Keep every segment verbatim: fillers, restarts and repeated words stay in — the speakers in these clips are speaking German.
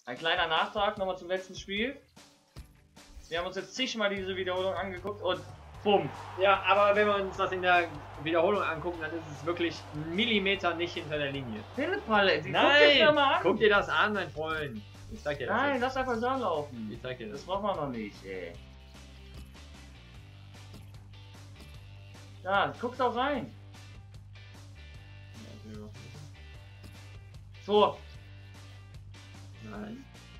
Ein kleiner Nachtrag nochmal zum letzten Spiel. Wir haben uns jetzt zigmal diese Wiederholung angeguckt und bumm. Ja, aber wenn wir uns das in der Wiederholung angucken, dann ist es wirklich einen Millimeter nicht hinter der Linie. Pillepalle, die Nein, guck dir mal an. Guck dir das an, mein Freund. Ich zeig dir das. Nein, jetzt. lass einfach so laufen. Ich zeig dir das. Das braucht man noch nicht, ey. Ja, guck doch rein. So. Nein.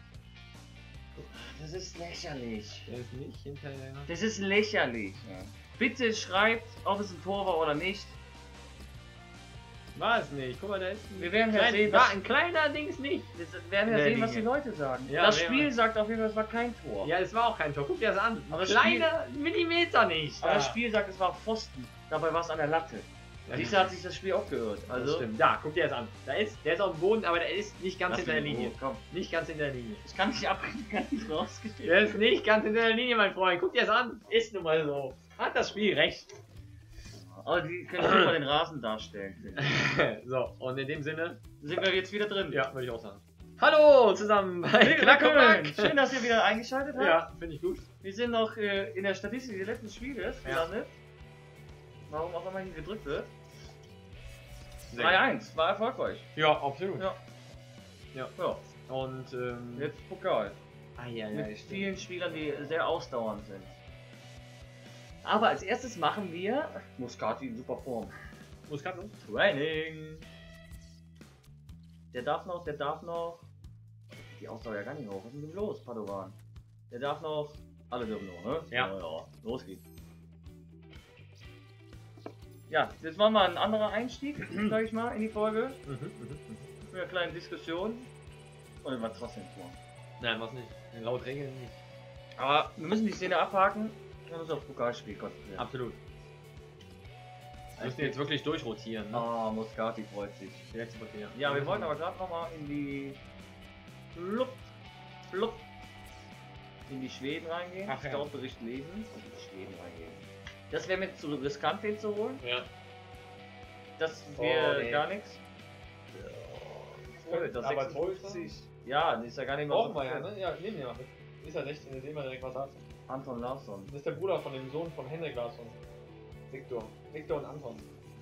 Das ist lächerlich. Der ist nicht hinter der. Das ist lächerlich. Bitte schreibt, ob es ein Tor war oder nicht. War es nicht. Guck mal, da ist ein, Wir werden ja klein, sehen, war was- ein kleiner Dings nicht. Wir werden ja Nee, sehen, was die Linie. Leute sagen. Ja, das wer- Spiel sagt auf jeden Fall, es war kein Tor. Ja, es war auch kein Tor. Guck dir das an. Aber das Kleiner Millimeter nicht. Aber da. das Spiel sagt, es war Pfosten. Dabei war es an der Latte. Ja, Dieser hat sich das Spiel auch gehört. Also, Also, stimmt. Ja, guck dir das an. Da ist, der ist auf dem Boden, aber der ist nicht ganz lass hinter der mich in Linie. Ruhe, Komm. Nicht ganz hinter der Linie. Ich kann nicht abbrechen, kann nicht rausgehen. Der ist nicht ganz hinter der Linie, mein Freund. Guck dir das an. Ist nun mal so. Hat das Spiel recht. Aber die können super den Rasen darstellen, finde ich. So, und in dem Sinne, Sind wir jetzt wieder drin? ja, würde ich auch sagen. Hallo zusammen bei Knack und Willkommen. Back. Schön, dass ihr wieder eingeschaltet habt. Ja, finde ich gut. Wir sind noch äh, in der Statistik des letzten Spieles Ja. gelandet. Warum auch immer hier gedrückt wird. Sehr drei eins, war erfolgreich. gut. Ja, absolut. Ja. Ja. Ja, Und, ähm, jetzt Pokal. ah, ja, Mit vielen Spielern, die sehr ausdauernd sind. Aber als erstes machen wir Muscati in super Form. Muskat los. Training. Der darf noch, der darf noch. Die Ausdauer ja gar nicht hoch. Was ist denn los, Padovan? Der darf noch. Alle dürfen noch, ne? Ja. Ja, ja. Los geht's. Ja, jetzt machen wir einen anderen Einstieg, sag ich mal, in die Folge. Mhm, mhm, mhm. Für eine kleine Diskussion. Und dann war trotzdem vor. Nein, was nicht. Laut Regeln nicht. Aber wir müssen die Szene abhaken und uns aufs Pokalspiel konzentrieren. Absolut. Wir müssen jetzt wirklich durchrotieren. Ne? Ah, Muscati freut sich. Die letzte Partie. Ja, wir wollten aber gerade nochmal in die Flup, Flup, in die Schweden reingehen. Ach ja. Scout-Bericht lesen und in die Schweden reingehen. Das wäre mir zu riskant, den zu holen. Ja. Das Oh, wäre nee. gar nichts. Toll, Das aber sechsundfünfzig. Ja, das ist ja gar nicht mal Brauchen so wir ja, viel. ne? Ja, nehmen wir mal mit. Ist ja sechzehn, da sehen wir direkt was hat. Anton Larsson. Das ist der Bruder von dem Sohn von Henrik Larsson. Viktor. Viktor und Anton.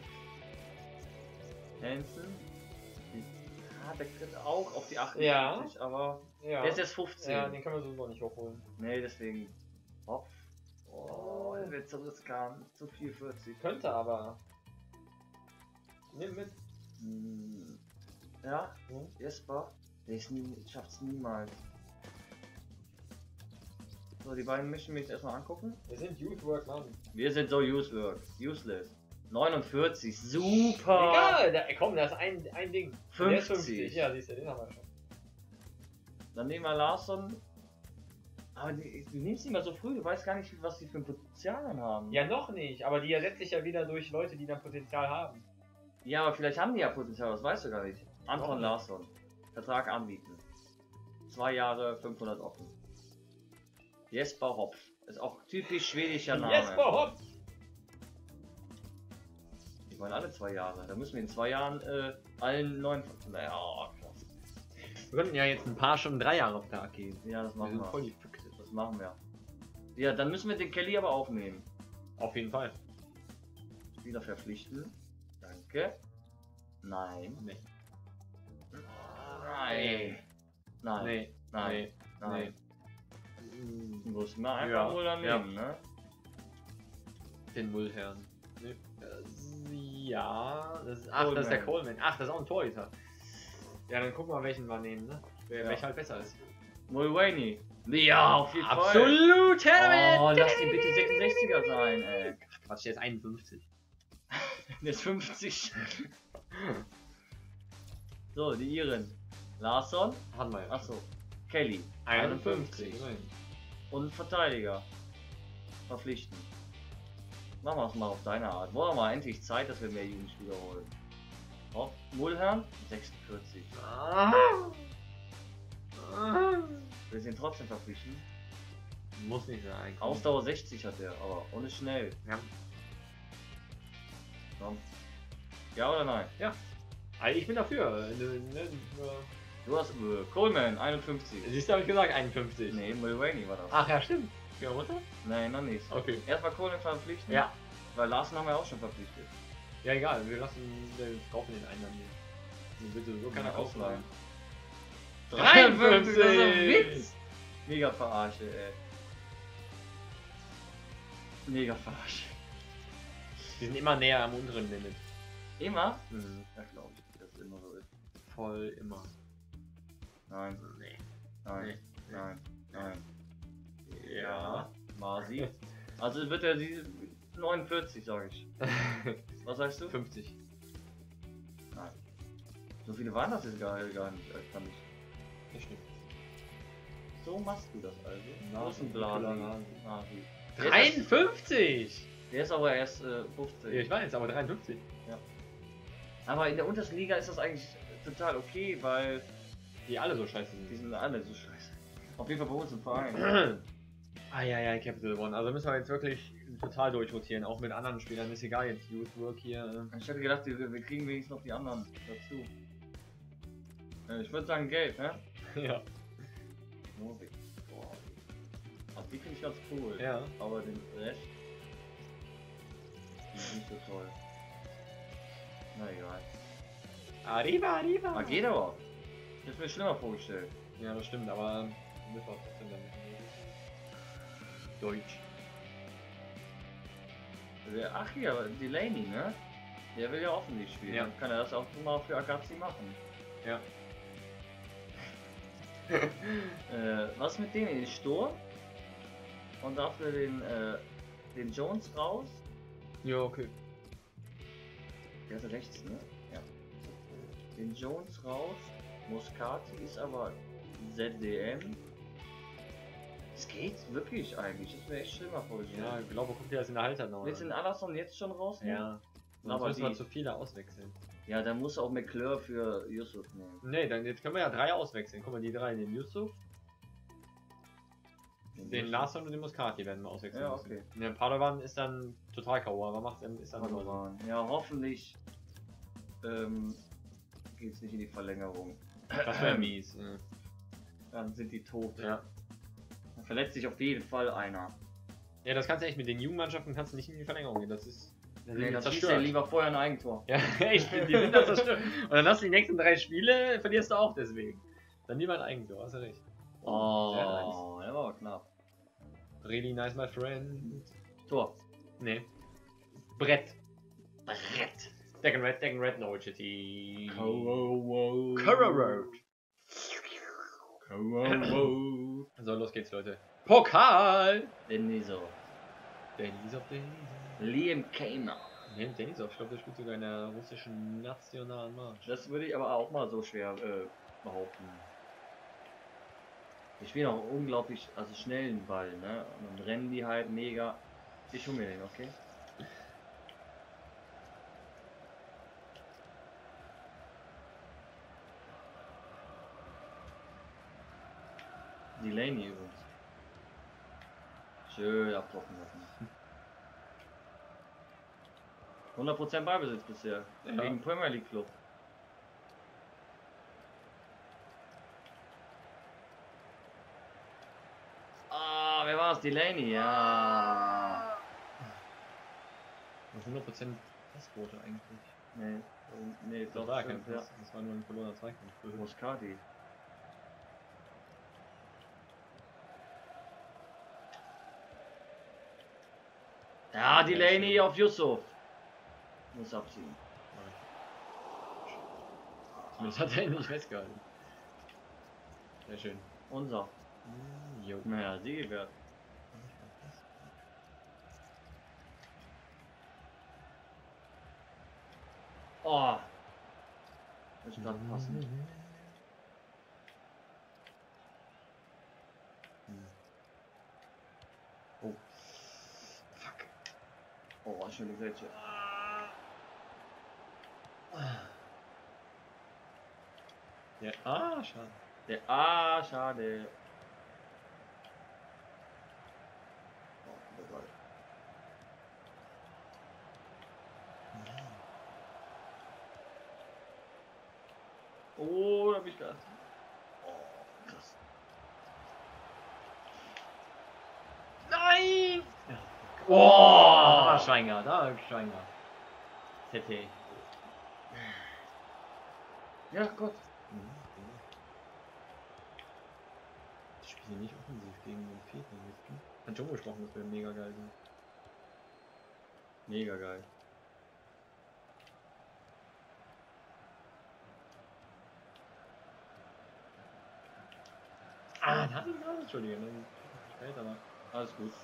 Hansen. Ah, der kriegt auch auf die achtundfünfzig, aber Ja. der ist jetzt fünfzehn. Ja, den können wir sowieso nicht hochholen. Nee, deswegen. Hopf. Oh, der wird zu riskant. Zu vierundvierzig. Könnte aber. Nimm mit. Hm. Ja, Hm? Jesper. Der ist nie, schafft's niemals. So, die beiden müssen wir jetzt erstmal angucken. Wir sind Youth Work Mann. Wir sind so useless. Useless. neunundvierzig, super! Egal, da, komm, das ist ein, ein Ding. Der ist fünfzig. fünfzig. Ja, siehst du, den haben wir schon. Dann nehmen wir Larsson. Aber die, du nimmst ihn mal so früh, du weißt gar nicht, was die für ein Potenzial haben. Ja, noch nicht, aber die ersetzt sich ja wieder durch Leute, die dann Potenzial haben. Ja, aber vielleicht haben die ja Potenzial, das weißt du gar nicht. Anton Noch nicht. Larsson. Vertrag anbieten. Zwei Jahre, fünfhundert offen. Jesper Hopf. Ist auch typisch schwedischer Name. Jesper Hopp! Die wollen alle zwei Jahre. Da müssen wir in zwei Jahren äh, allen neuen. Naja, krass. Wir könnten ja jetzt ein paar schon drei Jahre auf Tag gehen. Ja, das Wir machen sind wir. voll die Füchse. Das machen wir. Ja, dann müssen wir den Kelly aber aufnehmen. Auf jeden Fall. Spieler verpflichten. Danke. Nein. Nee. Nein. Nein. Nee. Nein. Nee. Nein. Nee. Muss man einfach Ja, wohl dann ja. nehmen, ne? Den Mullherrn. Nee. Äh, Ja, das ist, ach, das ist der Coleman. Coleman. Ach, das ist auch ein Torhüter. Ja, dann gucken wir, welchen wir nehmen, ne? Wer, Ja. Welcher halt besser ist. Mulvaney. Ja, auf jeden Fall. Absolut, Herr Oh, lass die bitte sechsundsechziger sein, ey. Quatsch, der ist einundfünfzig. Der ist fünfzig. So, die Iren. Larsson. Hatten wir ja. Achso. Kelly. einundfünfzig. immerhin. Und Verteidiger. Verpflichten. Machen wir es mal auf deine Art. Wollen wir mal endlich Zeit, dass wir mehr Jugendspieler holen. Oh, Mulherrn. sechsundvierzig. Ah. Ah. Wir sind trotzdem verpflichten. Muss nicht sein. komm. Ausdauer sechzig hat er, aber ohne schnell. Ja. Komm. Ja oder nein? Also ich bin dafür. Ne, ne, Du hast äh, Coleman, einundfünfzig. Siehst du, habe ich gesagt, einundfünfzig. Nee, Mulvaney war das. Ach ja, stimmt. Ja, runter? Nein, noch nicht. Okay. Erstmal Coleman verpflichten. Ja. Weil Larsen haben wir auch schon verpflichtet. Ja, egal, wir lassen, wir kaufen den einen dann hier. Den wird sowieso keiner ausleihen. dreiundfünfzig, das ist ein Witz! Mega verarsche, ey. Mega verarsche. Die sind immer näher am unteren Limit. Immer? Mhm. Ja, glaube ich, dass es immer so ist. Voll immer. Nein, Nee. nein, Nee. nein, nein. Ja. Masi. Also wird er die neunundvierzig, sage ich. Was sagst du? fünfzig. Nein. So viele waren das jetzt gar, gar nicht, äh, fand ich. Das stimmt. So machst du das also? Na, Außenblasen. Nasi. Nasi. dreiundfünfzig! Der ist aber erst äh, fünfzehn. Ja, ich weiß, aber dreiundfünfzig. Aber in der untersten Liga ist das eigentlich total okay, weil Die alle so scheiße die sind. sind alle so scheiße. Auf jeden Fall bei uns im Verein. Ah ja, ja, Capital One. Also müssen wir jetzt wirklich total durchrotieren, auch mit anderen Spielern. Ist egal jetzt, Youth Work hier. Ich hätte gedacht, wir, wir kriegen wenigstens noch die anderen dazu. Äh, Ich würde sagen Geld, ne? Ja. Novik. Boah. Also die finde ich ganz cool. Ja. Aber den Rest ist nicht so toll. Na egal. Arriba, arriba! Ah, geht aber. Ich hätte mir schlimmer vorgestellt. Ja, das stimmt, aber müssen wir trotzdem dann Deutsch. Der- Ach hier, Delaney, ne? Der will ja offensiv spielen. Ja. Dann kann er das auch mal für Agazi machen. Ja. Äh, was mit dem? Den Sturm? Und dafür den, äh, den Jones raus? Ja, okay. Der ist rechts, ne? Ja. Den Jones raus. Muscati ist aber Z D M. Es geht wirklich eigentlich. Das wäre echt schlimmer vorgestellt. Ja, ich glaube, guck dir das in der Halter noch Willst du an. den Anderson jetzt schon raus? Ja. Aber Aber müssen wir die- zu viele auswechseln. Ja, dann muss auch McClure für Yusuf nehmen. Ne, dann jetzt können wir ja drei auswechseln. Guck mal, die drei, den Yusuf, den Larson und den Muscati werden wir auswechseln. Ja, müssen. okay. Der Padawan ist dann total K O, aber macht ist dann immer so. Padawan. Ja, hoffentlich ähm, geht's nicht in die Verlängerung. Das wäre mies. Ja. Dann sind die tot. Ja. Dann verletzt sich auf jeden Fall einer. Ja, das kannst du echt mit den Jugendmannschaften kannst du nicht in die Verlängerung gehen. Das ist. Das Nee, ist dann schießt zerstört. er lieber vorher ein Eigentor. Ja, echt, die sind da zerstört. Und dann hast du die nächsten drei Spiele, verlierst du auch deswegen. Dann lieber ein Eigentor, hast du recht. Oh, Sehr nice. der war aber knapp. Really nice, my friend. Tor. Nee. Brett. Brett. Decken Red, Decken Red, Norwich City. Road. Road. Road. So, los geht's, Leute. Pokal! Denisov. Denisov, Denisov. Liam Kamer. Nee, Denisov, ich glaube, der spielt sogar in der russischen nationalen Marsch. Das würde ich aber auch mal so schwer äh, behaupten. Die spielen auch unglaublich, also schnellen Ball, ne? Und dann rennen die halt mega. Ich hol mir den, okay? Delaney übrigens. Schön abtrocknen lassen. hundert Prozent Ballbesitz bisher. Ja. Gegen Premier League Club. Ah, wer war es? Delaney, ja. hundert Prozent Passquote eigentlich. Nee, nee, Das doch, war ja kein stimmt, Pass, das war nur ein verlorener Zweikampf. ja. Muscati. Ja, Delaney auf Yusuf. Muss abziehen. Zumindest hat er ihn nicht festgehalten. Sehr schön. Unser. Mm, Jo. Naja, Siegelwert. Oh. Ist gerade passend. Oh. Fuck. Oh, schöne Grätsche. Ja. Ah, schade. Der Ah, schade. Oh, der Ball. Oh, da hab ich gedacht. Oh, Schwenger, da Schwenger. T T. Ja, Gott. Ich spiele nicht offensiv gegen den Vierten. Hat schon gesprochen, das wäre mega geil. Ne? Mega geil. Ah, da hatte ich gerade, Entschuldigung, dann später noch. Alles gut.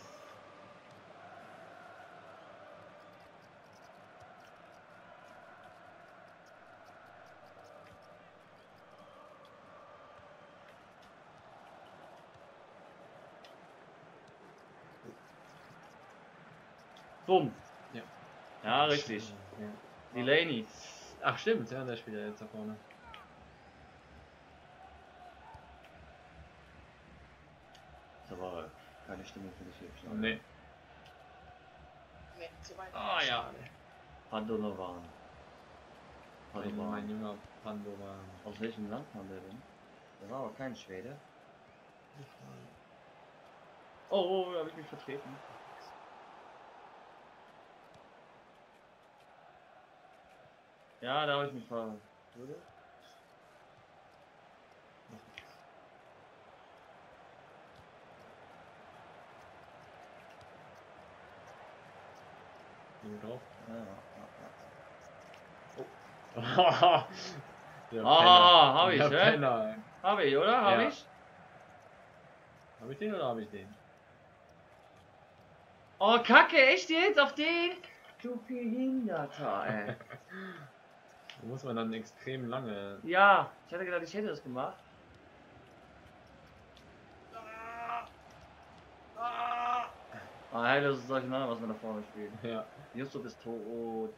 Bumm. Ja. Ja, richtig. Ja. Delaney. Ach stimmt, ja, der spielt ja jetzt da vorne. Das war keine Stimmung für dich hier. Nee. Nee, zu weit. Ah ja. Padovan. Mein, Padovan. mein junger Pandovan. Aus welchem Land kam der denn? Der war aber kein Schwede. Oh, oh, da habe ich mich vertreten. Ja, da habe ich mich ver... Würde? Drauf. Ja, Oh. Der ah, hab ich, der hä? Penner. Habe ich, oder? Habe Ja. ich? Hab ich den oder habe ich den? Oh, Kacke, echt jetzt? Auf den? Du Behinderter, ey. Da muss man dann extrem lange. Ja, ich hatte gedacht, ich hätte das gemacht. Ah, hey, das ist durcheinander, was wir da vorne spielen. Ja. Yusuf ist tot.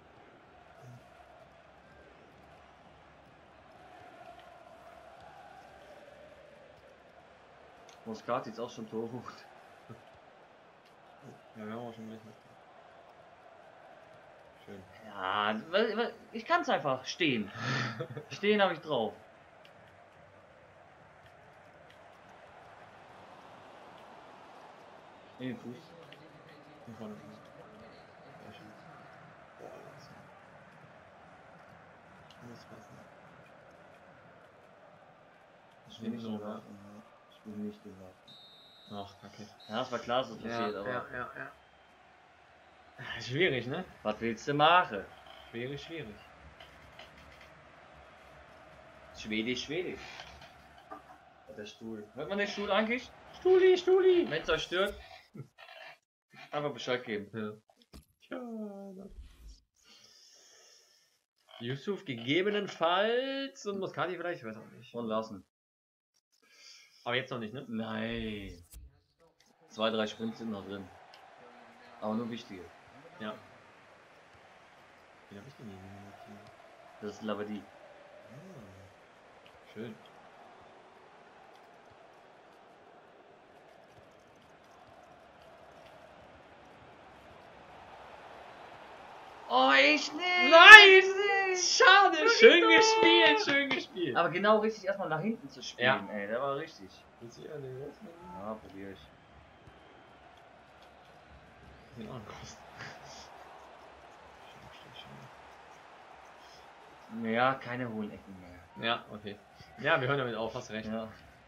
Moscati ist auch schon tot. Ja, wir haben auch schon gleich. Schön. Ja, weil- weil- ich kann es einfach stehen. Stehen habe ich drauf. In den Fuß. Hier vorne. Sehr schön. Boah, das ist alles passen. Ich will nicht so, gewartet. Ich will nicht gewartet. Ach, kacke. Ja, das war klar, dass das passiert, aber. ja, ja, ja. Schwierig, ne? Was willst du machen? Schwierig, schwierig. Schwedisch, Schwedisch. Der Stuhl. Hört man den Stuhl eigentlich? Stuli, Stuli! Wenn es euch stört, einfach Bescheid geben. Ja. Tja, Yusuf gegebenenfalls und Moscati vielleicht, ich weiß auch nicht. Und lassen. Aber jetzt noch nicht, ne? Nein. Zwei, drei Sprints sind noch drin. Aber nur wichtige. Ja. Wie hab ich denn hier gemacht? Das ist Lavadi. Ah, schön. Oh, ich nicht! Nein! nicht. Schade! Schön gespielt, schön gespielt. Aber genau richtig erstmal nach hinten zu spielen, Ja. ey, der war richtig. Willst du ja den rausnehmen? Ja, probier ich. Den auch kosten. Ja, keine hohen Ecken mehr. Ja, okay. Ja, wir hören damit auf, hast recht. Ja.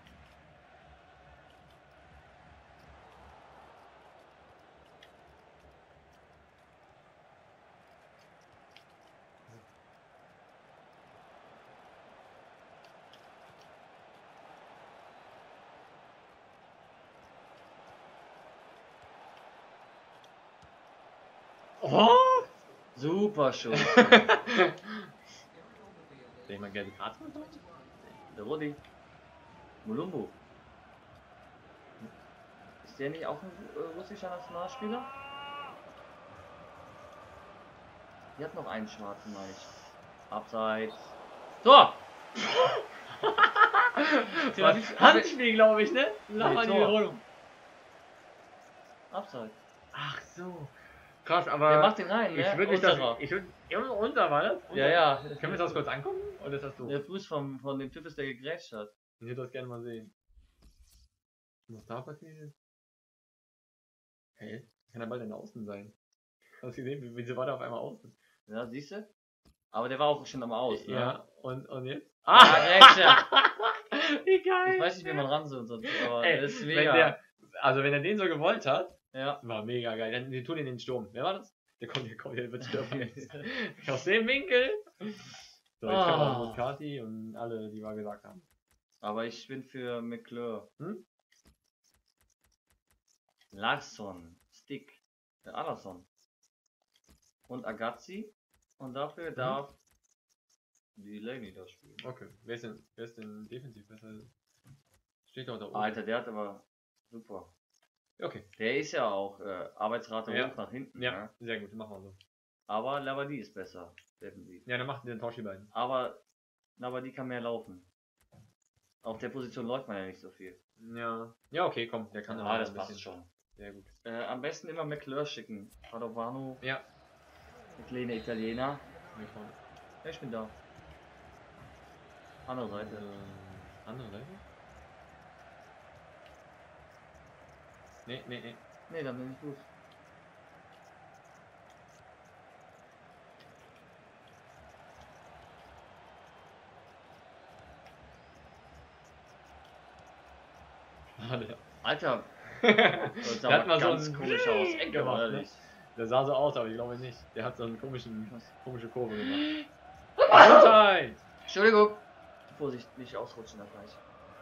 Oh! Super Schuss. Soll ich mal gelbe Karte bekommen? Der Rudi. Mulumbu. Ist der nicht auch ein äh, russischer Nationalspieler? Die hat noch einen schwarzen, meine ich. Abseits. Tor! Das ist Handspiel, glaube ich, ne? Sag mal die Tor. Wiederholung. Abseits. Ach so. Krass, aber. Der macht den rein, ne? Ich würde nicht das. Unserer. Ich würde. Unter war das? Unter. Ja, ja. Können wir uns das kurz angucken? Oder ist das so? Der Fuß vom, von dem Typ ist, der gegrätscht hat. Ich würde das gerne mal sehen. Was da passiert ist? Hä? Kann der Ball denn außen sein? Hast du gesehen, wieso war der auf einmal außen? Ja, siehst du? Aber der war auch schon am Aus, ne? Ja, und, und jetzt? Ah, Grätsche! Wie geil! Ich weiß nicht, wie man ran soll, sonst, aber Ey, das ist wenn mega. der, also wenn er den so gewollt hat, Ja. war mega geil. Dann wir tun ihn in den Sturm. Wer war das? Der kommt, der kommt, der wird stürmen. Aus dem Winkel. So, jetzt kommt auch Ah. Muscati und alle, die wir gesagt haben. Aber ich bin für McClure. Hm? Larsson, Stick, der Anderson und Agazzi. Und dafür darf die Laney das spielen. Okay. Wer ist denn, wer ist denn defensiv besser? Steht doch da oben. Alter, der hat aber super. Okay. Der ist ja auch äh, Arbeitsrate Ja. hoch nach hinten. Ja, Ne? sehr gut, machen wir so. Aber Labadie ist besser, defensiv. Ja, dann macht den Tausch die beiden. Aber Labadie kann mehr laufen. Auf der Position läuft man ja nicht so viel. Ja. Ja, okay, komm, der kann Ah, aber das ein passt bisschen. schon. Sehr gut. Äh, am besten immer McClure schicken. Padovano, Ja. der kleine Italiener. Wir fahren. Ja, ich bin da. Andere Seite. Äh, andere Seite? Nee, nee, nee. Nee, dann bin ich gut. Schade. Alter, das sah Der hat mal mal so ganz einen komisch aus. Ecke gemacht, oder ne? nicht? Der sah so aus, aber ich glaube nicht. Der hat so einen komischen, komische Kurve gemacht. Gesundheit! Entschuldigung. Vorsicht, nicht ausrutschen da gleich.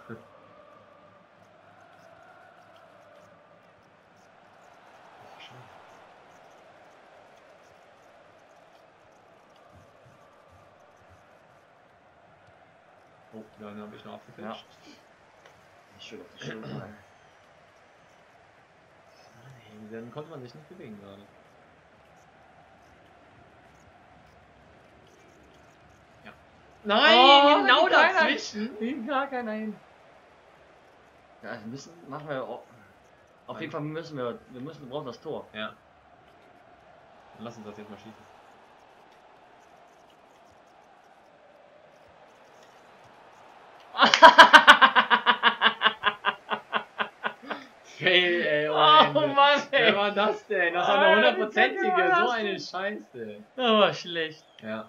Oh, dann habe ich noch abgefälscht. Schön auf die Schulter. Nee, dann konnte man sich nicht bewegen gerade. Ja. Nein, Oh, genau da geht keiner. dazwischen. Gar keiner hin. Ja, wir müssen, machen wir auch. Auf Nein. jeden Fall müssen wir, wir müssen, wir brauchen das Tor. Ja. Dann lass uns das jetzt mal schießen. Fail, ey, ohne Oh Ende. Mann, ey. Wer war das denn? Das war eine Alter, hundertprozentige, wie kacke war so das eine denn? Scheiße. Aber schlecht. Ja.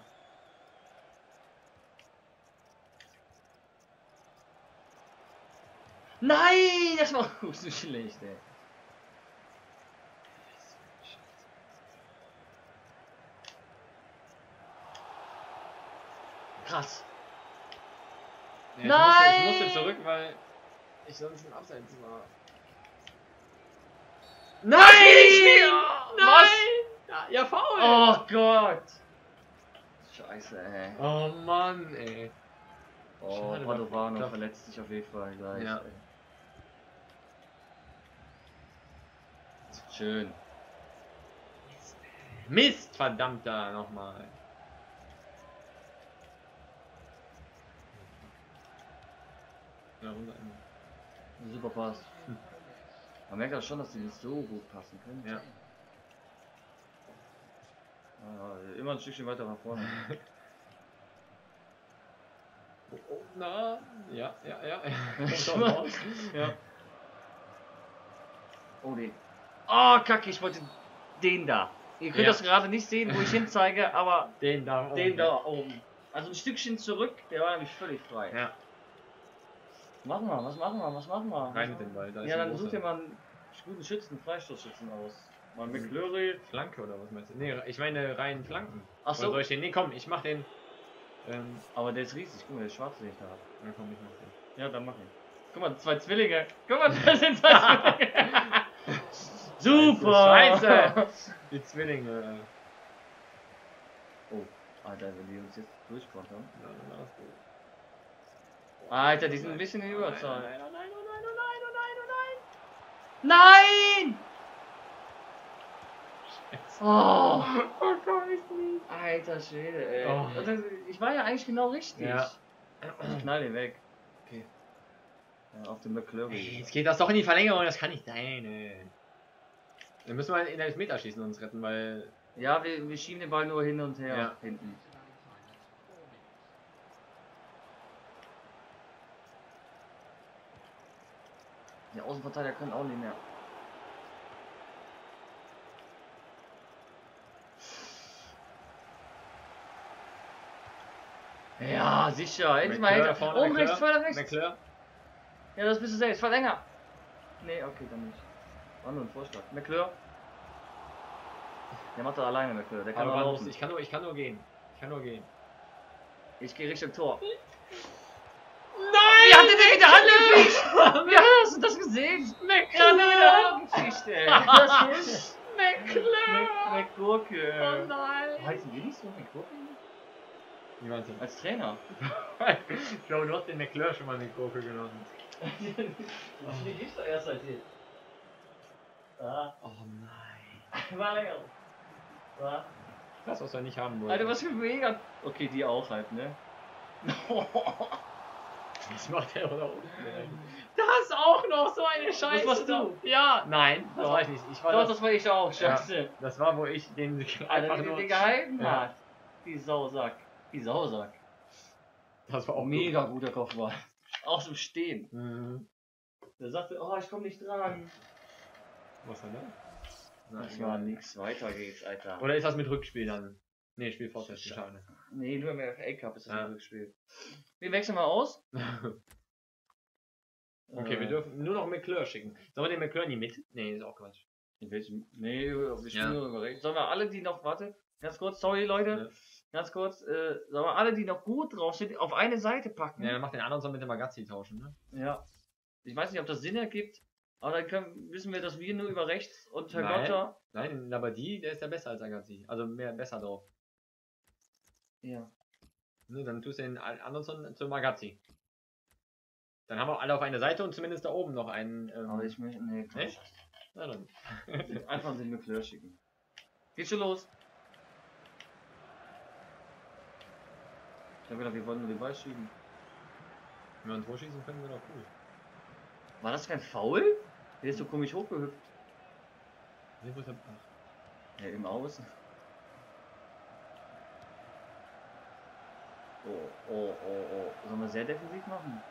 Nein, das war gut, so schlecht, ey. Krass. Ja, ich Nein! Musste, ich musste zurück, weil ich sonst im Abseits war. Nein! Nein! Ja, ja, faul! Oh Gott! Scheiße, ey. Oh Mann, ey. Oh, Schade, Padovano doch. verletzt sich auf jeden Fall gleich. Ja. Ey. Schön. Mist, verdammter, nochmal. Ja, runter immer. Super Pass. Man merkt auch schon, dass die nicht so gut passen können. Ja. Ah, immer ein Stückchen weiter nach vorne. Oh, oh, na, ja, ja, ja. Ja. Oh, den. Oh, Kacke, ich wollte den da. Ihr könnt Ja. das gerade nicht sehen, wo ich hinzeige, aber Den da oben. den da oben. Also ein Stückchen zurück, der war nämlich völlig frei. Ja, Machen wir, was machen wir, was machen wir? rein mit dem Ball. Da ist Ja, ein dann such großer. dir mal einen guten Schützen, Freistoßschützen aus. Mal McClure. Flanke oder was meinst du? Nee, ich meine rein Flanken. Ach Oder so. soll ich den? Nee, komm, ich mach den. Ähm, Aber der ist riesig, guck mal, der ist schwarz, den ich da habe. ja, komm, ich mach den. Ja, dann mach ihn. Guck mal, zwei Zwillinge. Guck mal, das sind zwei Zwillinge. Super! Scheiße! Die Zwillinge. Oh, Alter, wenn die uns jetzt durchkontern. Ja, dann war's gut. Alter, die sind ein bisschen in Überzahl. Nein, oh nein, oh nein, oh nein, oh nein, oh nein! Nein! Oh, Oh Gott, ich nicht. alter Schwede, ey. Oh. Das- Ich war ja eigentlich genau richtig. Ja. Ich knall den weg. Okay. Ja, auf den McClure. Ey, jetzt geht das doch in die Verlängerung, das kann nicht sein, ey. Dann müssen wir in der Elfmeterschießen uns retten, weil. Ja, wir, wir schieben den Ball nur hin und her. Ja. Hinten. Die Außenverteidiger können auch nicht mehr. Ja, sicher. Endlich mal McClure hinter. vorne, Oben McClure. rechts, vorne rechts. McClure. Ja, das bist du selbst. Verlänger. Nee, okay, dann nicht. War nur ein Vorschlag. McClure. Der macht das alleine, McClure. Der kann Aber auch man laufen. muss, ich, kann nur, ich kann nur gehen. Ich kann nur gehen. Ich gehe Richtung Tor. Nein! Wie hat der denn in der Hand gefischt? Wie hast du das gesehen? Ja, nee, in der Hand gefischt, ey. Das ist McClure! McGurke. Oh nein! Heißen die nicht so McGurke? Wie meinst du? Als Trainer. Ich glaube, du hast den McClure schon mal mit Gurke genommen. Die gibt's doch erst seit hier. Ah. Oh nein. War länger. War. Das, was wir nicht haben wollen. Alter, was für mega. Okay, die auch halt, ne? Was macht der da unten? Das auch noch so eine Scheiße. Was machst du? Ja, nein, das Doch. war ich nicht. Ich war Doch, das, das war ich auch. Ja. Scheiße. das war, wo ich den Alter, einfach die nur. den gehalten Ja. hat. Die Sausack. Die Sausack. Das war auch Mega guter Kopfball. Aus dem Stehen. gut. Mhm. Der sagte, oh, ich komm nicht dran. Was denn da? Das war nix. Weiter geht's, Alter. Oder ist das mit Rückspiel dann? Nee, Spiel fortsetzen. Schade. Nee, nur im F A Cup ist das Ja. ein Rückspiel. Wir wechseln mal aus. Okay, Äh, wir dürfen nur noch McClure schicken. Sollen wir den McClure in die Mitte? Nee, ist auch Quatsch. In welchem? Nee, wir spielen Ja. nur über rechts. Sollen wir alle, die noch, warte, ganz kurz, sorry Leute, Ja. ganz kurz, äh, sollen wir alle, die noch gut drauf sind, auf eine Seite packen? Ja, dann macht den anderen so mit dem Magazzi tauschen, ne? Ja. Ich weiß nicht, ob das Sinn ergibt, aber dann können, wissen wir, dass wir nur über rechts und Herr Nein. Gotter. Nein, aber die, der ist ja besser als Magazzi. Also mehr besser drauf. Ja. Ne, dann tust du den Anderson zum Magazzi. Dann haben wir alle auf einer Seite und zumindest da oben noch einen. Ähm, Aber ich möchte, nee, komm. Echt? Na dann. Einfach den McClure schicken. Geht schon los. Ich hab gedacht, wir wollen nur den Ball schieben. Wenn wir ein Tor schießen können, wäre doch cool. War das kein Foul? Der ist so komisch hochgehüpft. Nee, wo ist der- ach. Ja, im Außen. Oh, oh, oh, oh. Sollen wir sehr defensiv machen?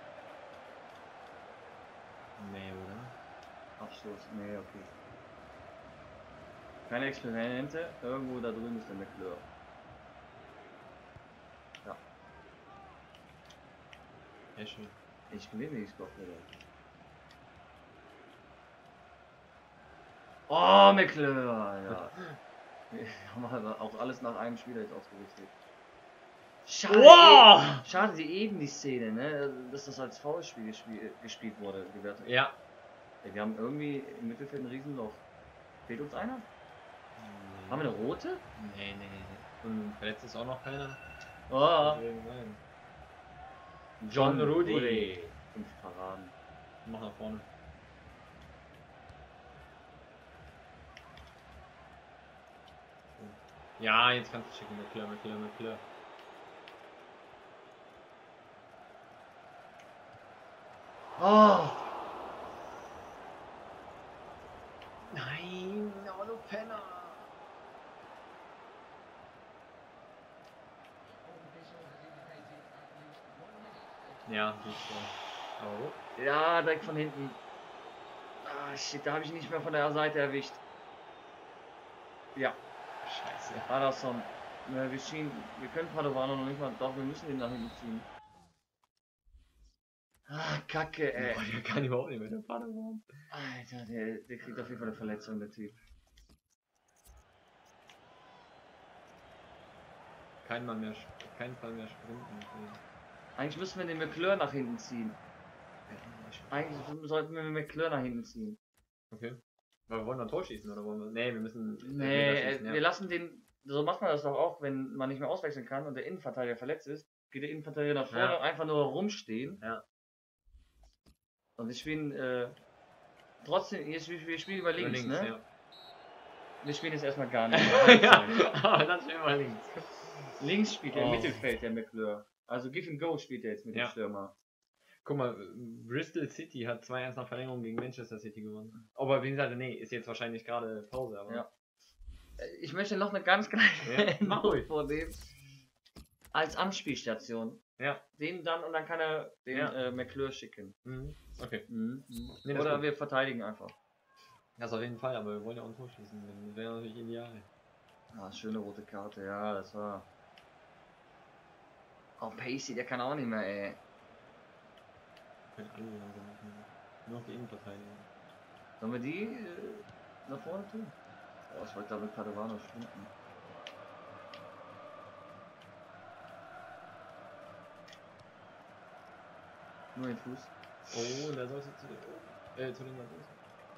Nee, oder? Abschluss. Nee, okay. Keine Experimente. Irgendwo da drüben ist der McClure. Ja. Ja, schön. Ich gewinne nicht, Gott, Oh, McClure! Ja. Wir haben aber auch alles nach einem Spieler jetzt ausgerichtet. Schade, Wow! schade die eben die Szene, ne? Dass das als Foulspiel gespiel, gespielt wurde, gewertet. Ja. Ey, wir haben irgendwie im Mittelfeld ein Riesenloch. Fehlt uns einer? Haben wir eine rote? Nee, nee, nee. Und verletzt ist auch noch keiner. Oh. Deswegen nein. John Rudi. Rudi. Fünf Paraden. Mach nach vorne. Ja, jetzt kannst du schicken, McClure, McClure, McClure. Oh! Nein, aber du Penner. Ja, gut so. Aber gut. Ja, direkt von hinten. Ah, shit, da habe ich ihn nicht mehr von der Seite erwischt. Ja, Scheiße. Anderson. Ja, wir schienen, wir können Padovano noch nicht mal, doch, wir müssen ihn nach hinten ziehen. Ah, Kacke, ey. Boah, der kann überhaupt nicht mehr der Vater werden. Alter, der, der kriegt auf jeden Fall eine Verletzung, der Typ. Kein Mann mehr, kein Fall mehr sprinten. Eigentlich müssen wir den McClure nach hinten ziehen. Eigentlich sollten wir den McClure nach hinten ziehen. Okay. Aber wir wollen ein Tor schießen oder wollen wir? Nee, wir müssen. Nee, Elfmeter schießen, äh, ja. wir lassen den, so macht man das doch auch, wenn man nicht mehr auswechseln kann und der Innenverteidiger verletzt ist, geht der Innenverteidiger nach vorne Ja. einfach nur rumstehen. Ja. Und wir spielen, äh, trotzdem, wir spielen, wir spielen über links, links, ne? ja. Wir spielen jetzt erstmal gar nicht. Ja, aber dann spielen wir links. Links spielt er im Oh. Mittelfeld, der McClure. Also Give and Go spielt er jetzt mit Ja. dem Stürmer. Guck mal, Bristol City hat zwei eins nach Verlängerung gegen Manchester City gewonnen. Aber wie gesagt, nee, ist jetzt wahrscheinlich gerade Pause, aber. Ja. Äh, Ich möchte noch eine ganz kleine Ja, mach Änderung ruhig. vornehmen. Als Anspielstation. Ja. Den dann und dann kann er den Ja. äh, McClure schicken. Mhm. Okay. Mhm. Nee, das ist Oder gut. wir verteidigen einfach. Das auf jeden Fall, aber wir wollen ja auch ein Tor schießen. Das wäre natürlich ideal. Ah, schöne rote Karte, ja, das war. Oh, Pacey, der kann auch nicht mehr, ey. Können alle langsam machen. Nur noch die Innenverteidigung. Sollen wir die äh, nach vorne tun? Oh, ich wollte damit Padovano sprinten. Nur den Fuß. Oh, der soll zu den, äh, zu den Franzosen.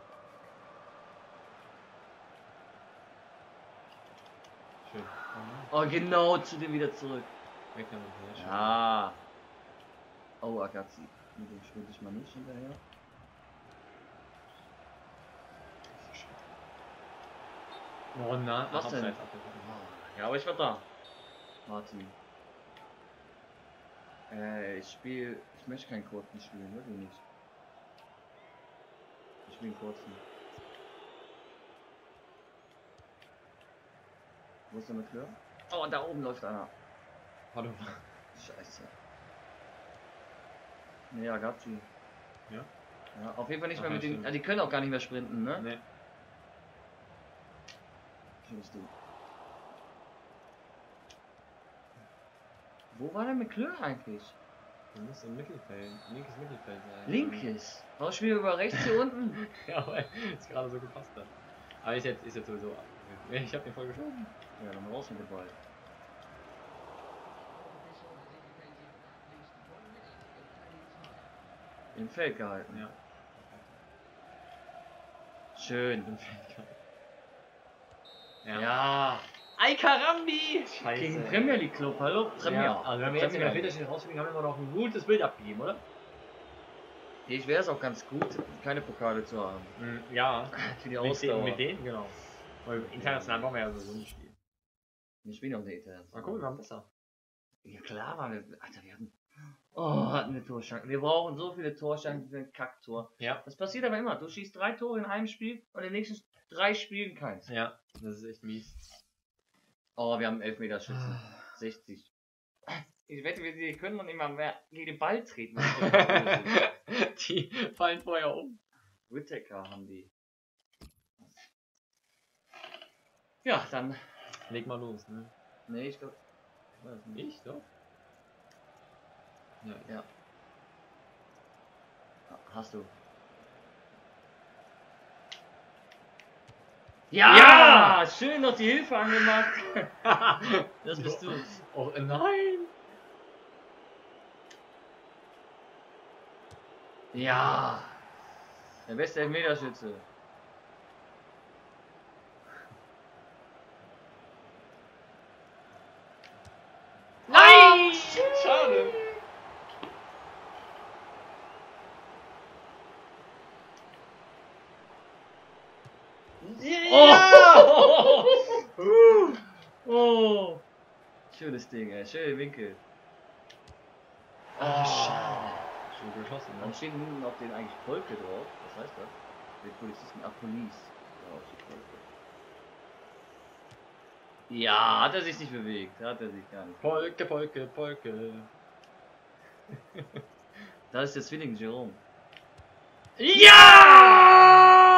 Schön. Oh, genau zu dem wieder zurück. Weg damit, sehr schön. Ja. Oh, Agazzi. Mit dem spiele ich mal nicht hinterher. Oh, na, Was ach, denn? abseits abgefangen. Ja, aber ich war da. Martin. Äh, ich spiele. Ich möchte keinen kurzen spielen, wirklich nicht. Ich spiele einen kurzen. Wo ist der mit Klör? Oh, da oben läuft einer. Hallo. Scheiße. Nee, Agazzi. Ja? Ja, auf jeden Fall nicht Ach, mehr ja, mit den. stimmt. Ah, die können auch gar nicht mehr sprinten, ne? Ne. Schönes Ding. Wo war der McClure eigentlich? Du musst im Mittelfeld, linkes Mittelfeld sein. Linkes. Warum spielen wir über rechts hier unten? Ja, weil es gerade so gepasst hat. Aber ist jetzt, ist jetzt sowieso ab. Ich hab den voll geschoben. Ja, dann raus mit dem Ball. Im Feld gehalten. Ja. Schön. Im Feld gehalten. Ja. Ja. Ay Karambi! Scheiße. Gegen Premier League Club, hallo? Premier. Ja, also wenn wir jetzt in der Premier. Federchen rausfliegen, haben wir noch ein gutes Bild abgegeben, oder? Ich wäre es auch ganz gut, keine Pokale zu haben. Ja. Für die Mit denen, Ausdauer. mit denen, genau. Weil international brauchen wir ja sowieso nicht spielen. Wir spielen auch nicht international. Mal gucken, wir haben besser. Ja klar waren wir. Alter, wir hatten. Oh, hatten wir Torchancen. Wir brauchen so viele Torchancen für ein Kacktor. Ja. Das passiert aber immer. Du schießt drei Tore in einem Spiel und in den nächsten drei Spielen keins. Ja, das ist echt mies. Oh, wir haben Elfmeterschützen. sechzig. Ich wette, wir die können noch nicht mal mehr gegen den Ball treten. Die fallen vorher um. Whittaker haben die. Ja, dann. Leg mal los, ne? Nee, ich glaube. Ich, doch? Ja. Ja. Hast du. Ja! Ja! Schön noch die Hilfe angemacht. Das bist du. Oh nein! Ja! Der beste Elfmeterschütze. Nein! Schade! Oh! Oh! Schönes Ding, ey. Schöner Winkel. Ah, schade. Schon geschossen, Dann ne? steht nun auf den eigentlich Polke drauf. Was heißt das? Der Polizisten. Ah, Police. Drauf steht Polke. Ja, hat er sich nicht bewegt. Hat er sich gar nicht. Polke, Polke, Polke. Da ist der Zwilling Jerome. Ja!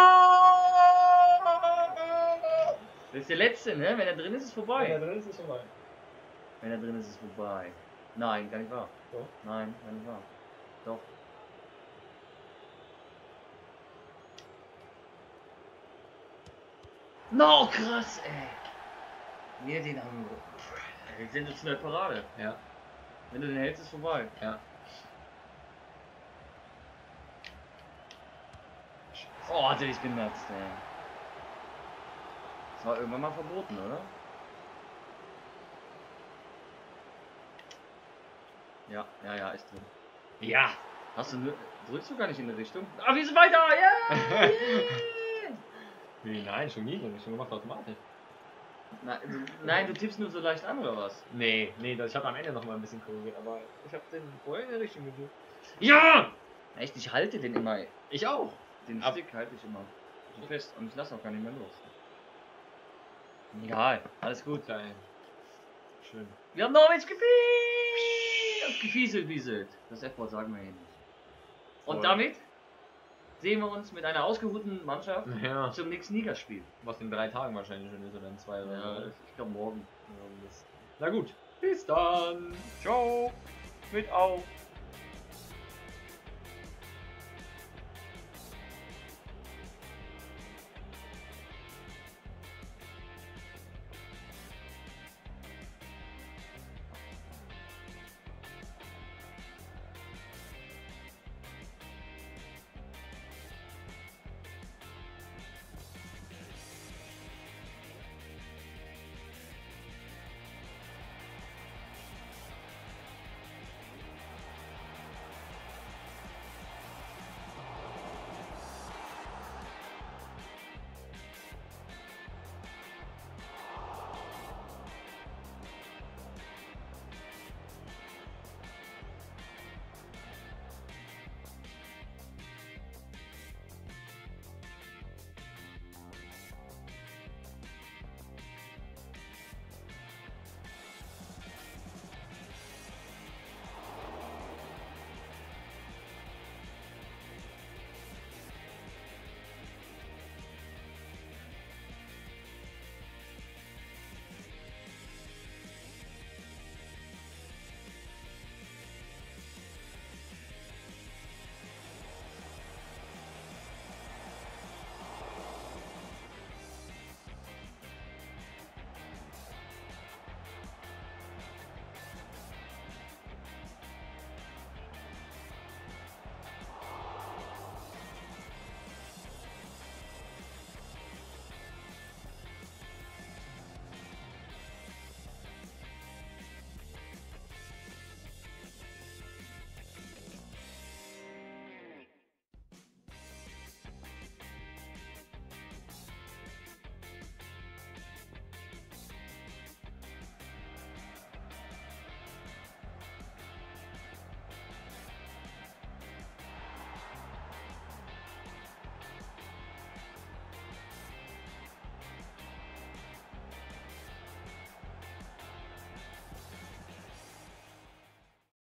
Das ist der letzte, ne? Wenn er drin ist, ist es vorbei. Ja, drin ist es vorbei. Wenn er drin ist, ist es vorbei. Nein, gar nicht wahr. Doch. Nein, gar nicht wahr. Doch. No, krass, ey. Wir den haben. Wir sind jetzt in der Parade. Ja. Wenn du den hältst, ist vorbei. Ja. Oh, hat er dich genutzt, ey. Das war irgendwann mal verboten, oder? Ja, ja, ja, ist drin. Ja. Hast du nur, drückst du gar nicht in die Richtung? Ah, wir sind weiter! Yeah! Wie, nein, schon nie, schon gemacht automatisch. Nein, du, nein, du tippst nur so leicht an, oder was? Nee, nee, das, ich habe am Ende noch mal ein bisschen korrigiert, aber ich habe den vorher in der Richtung gedrückt. Ja! Echt, ich halte den immer. Ich auch. Den Ab- Stick halte ich immer so fest und ich lasse auch gar nicht mehr los. Egal, alles gut. Geil. Schön. Wir haben Norwich gefiedelt! Gefieselt, wieselt. Das F-Wort sagen wir hier nicht. Und Voll. damit sehen wir uns mit einer ausgeruhten Mannschaft Ja. zum nächsten Ligaspiel. Was in drei Tagen wahrscheinlich schon ist oder in zwei oder Ja, ich glaube morgen. Ja, das- Na gut. Bis dann. Ciao. Mit auf.